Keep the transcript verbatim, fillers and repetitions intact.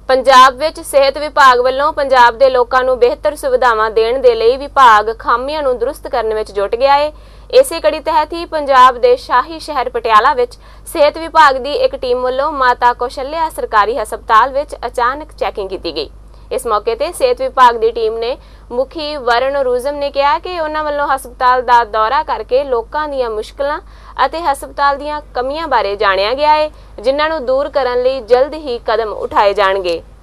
पंजाब विच सेहत विभाग वल्लों पंजाब दे लोकां नूं बेहतर सुविधावां देण दे लई विभाग खामियां नूं दुरुस्त करन विच जुट गया है। इसे कड़ी तहत ही पंजाब दे शाही शहर पटियाला विच सेहत विभाग दी एक टीम वल्लों माता कौशल्या सरकारी हस्पताल विच अचानक चैकिंग की गई। इस मौके ते सेहत विभाग दी टीम ने मुखी वरण रूजम ने कहा कि उन्हां वल्लों हस्पताल दा दौरा करके लोकां दीयां मुश्किलां अते हस्पताल दीयां कमियां बारे जाणिया गया है, जिन्हां नूं दूर करन लई जल्द ही कदम उठाए जाणगे।